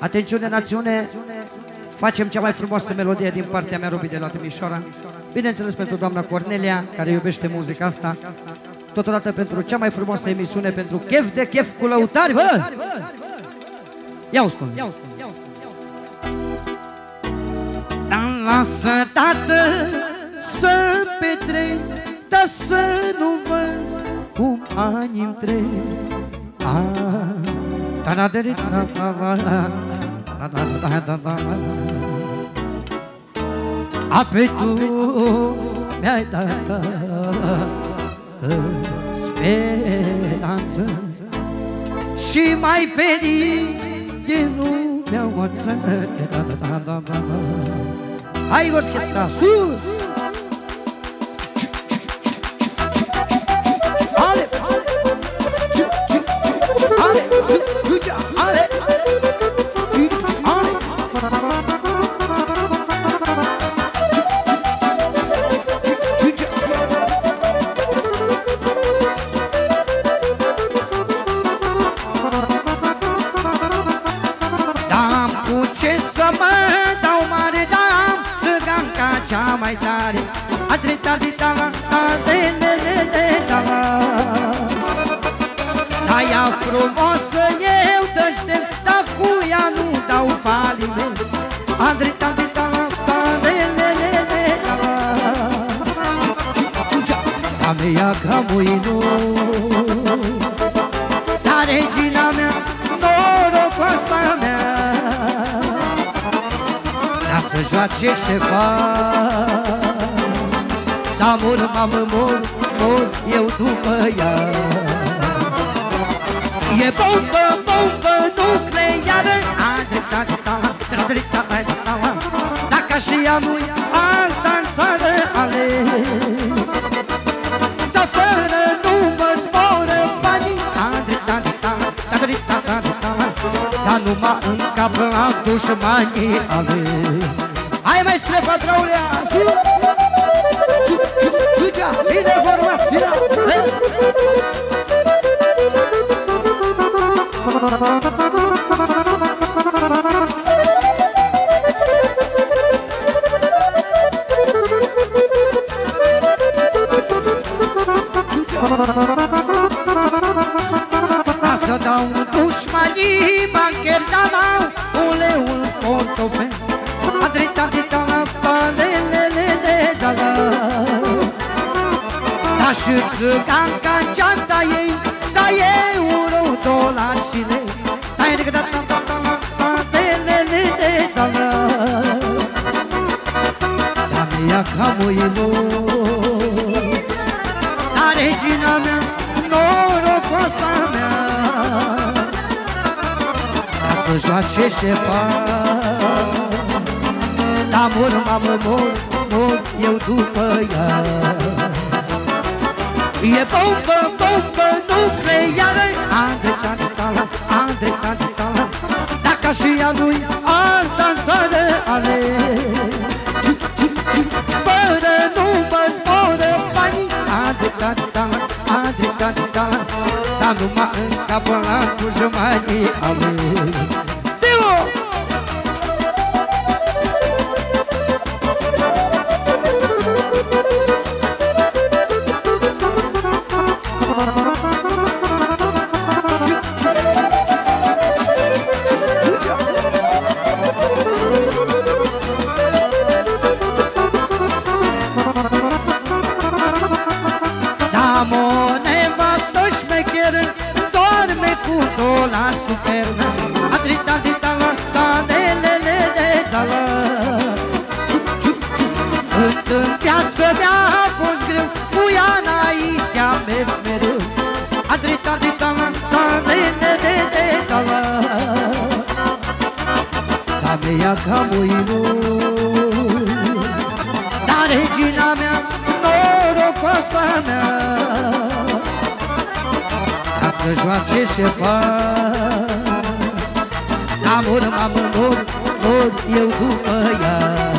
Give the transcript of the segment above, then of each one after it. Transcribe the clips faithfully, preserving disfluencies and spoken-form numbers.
Atențiune, națiune, facem cea mai frumoasă melodie din partea mea, Robi de la Timișoara. Bineînțeles pentru doamna Cornelia, care iubește muzica asta. Totodată pentru cea mai frumoasă emisiune, pentru chef de chef cu lăutari, bă! Ia-o spun! Lasă, tată, să petrec, dar să nu văd cum ani-mi trec. Apoi tu mi-ai dat speranță și mai perit din lumea oață. Hai, orchestra, sus! Ale! Ale! Ale! Dam cu ce să mă dau mare, dam țăganca cea mai tare. Adreta de tala, de de de de tala. Aia frumoasă eu tăștem, dar cu ea nu dau faliment. Adreta de tala, de de de de tala. A mea ca muinul, dar regina mea, norocoasa mea, să joace șefa. Da, mor, mamă, mor, mor, eu după ea. E bombă, bombă nucleară. Dacă și ea nu-i alta în țară ale. Dar fără nu mă zboră banii. Dar numai în cap la dușmanii ale. Hai, mai spre patraulea! Ciucea, bine formația! Să dau dușmanii bancheri, dar n-au uleul în portofel. Adreta de tala, palelele de tala. Da și țăganca geanta ei, da euro, dolar și lei. Da e decât da tala, palelele de tala. Da mi-a ca muinul, da regina mea, norocoasa mea, ca să joace șefa. Da, mor, mamă, mor, mor, eu după ea. E bombă, bombă nucleară. Andreta de tala, Andreta de tala. Dacă și ea nu-i alta în țară ale. Fără nu mă zboră banii. Andreta de tala, Andreta de tala. Dar numai în capă la cu jumanii ale. Dio! Ca muinul, dar regina mea, norocoasa mea, ca să joace șefa. Da, mor, mamă, mor, mor, eu după ea.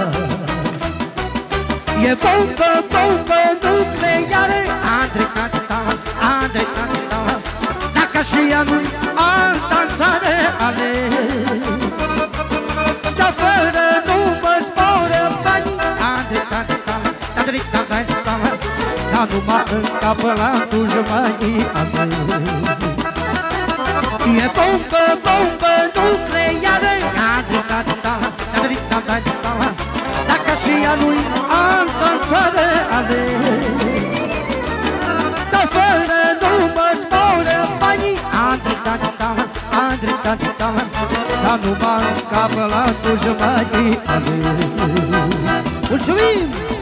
E bombă, bombă nucleară. Andreta de tala, Andreta de tala. Dacă și ea nu-i alta în țară ale. dar numai în capă la dușmanii e bombă, bombă nucleară dacă și ea nu-i altă țară ale dar fără nu mă zboară banii dar numai în capă la dușmanii ale. Mulțumim!